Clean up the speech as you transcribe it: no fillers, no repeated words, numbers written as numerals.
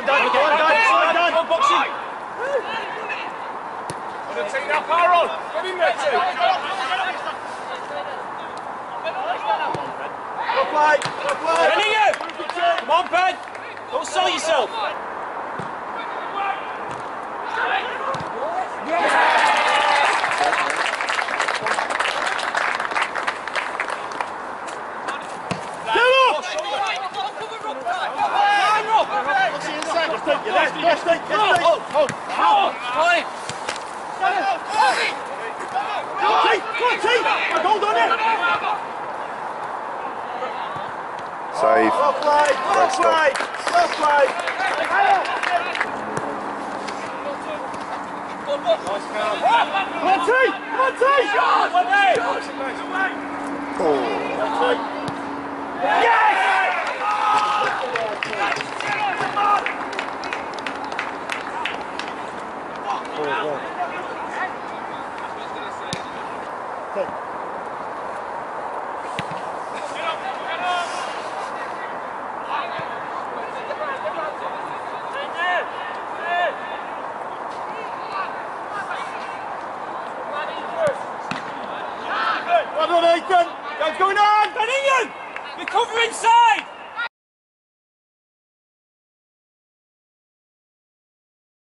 on, Dan. Go on, Dan. Go on, Dan. Go on, boxing. Take that power on. Get in there, too. Go play. Go play. Benningham. Come on, Ben. Don't sell yourself. Save. Well played, well played, well played. Come on, T! Come on, T! Well done, Ethan! Game's going on! Benningham! You cover inside!